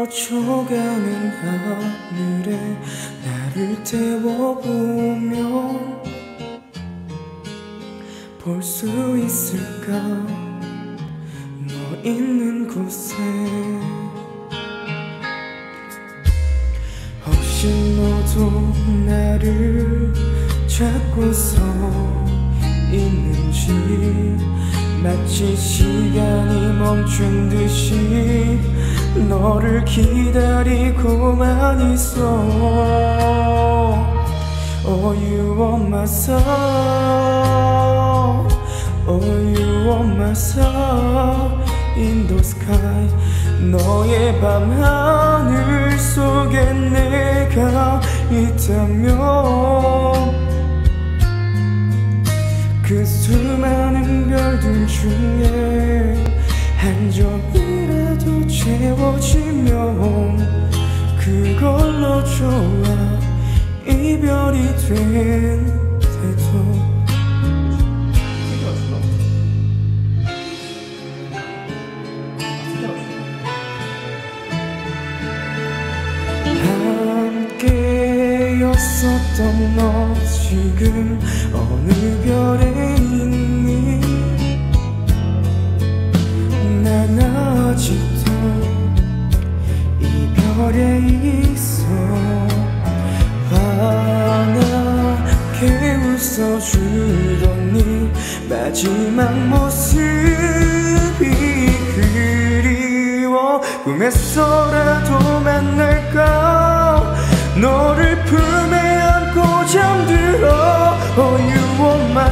스쳐가는 하늘에 나를 태워보면 볼 수 있을까 너 있는 곳에. 혹시 너도 나를 찾고서 있는지, 마치 시간이 멈춘 듯이 너를 기다리고만 있어. Oh, you are my star. Oh, you are my star in the sky. 너의 밤하늘 속에 내가 있다면 그 수많은 별들 중에 한 점이라도 채워지면 그걸로 좋아. 이별이 된대도. 함께였었던 너 지금 어느 별에 있니? 난 아직도 이 별에 있어. 환하게 웃어주던 네 마지막 모습이 그리워. 꿈에서라도 만날까? 너를 품에 안고 잠들어. Oh, you are my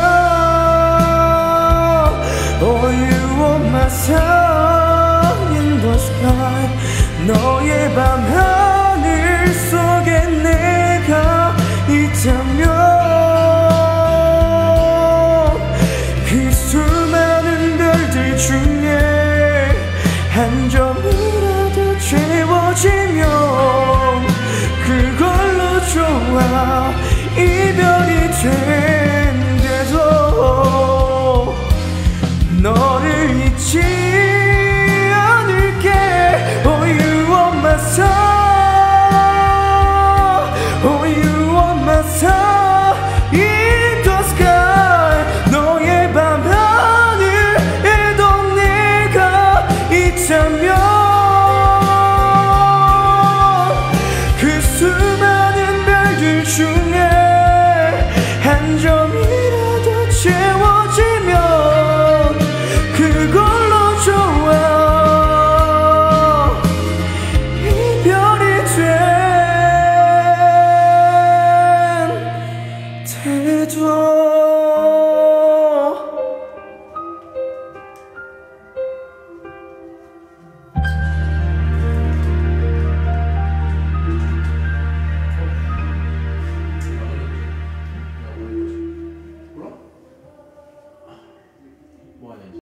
star. Oh, you are my star in the sky. 너의 밤하늘 속에 내가 있다면 그 수많은 별들 중에 한 점이라도 채워지면 그걸로 좋아. 이별이 된대도 너를 잊지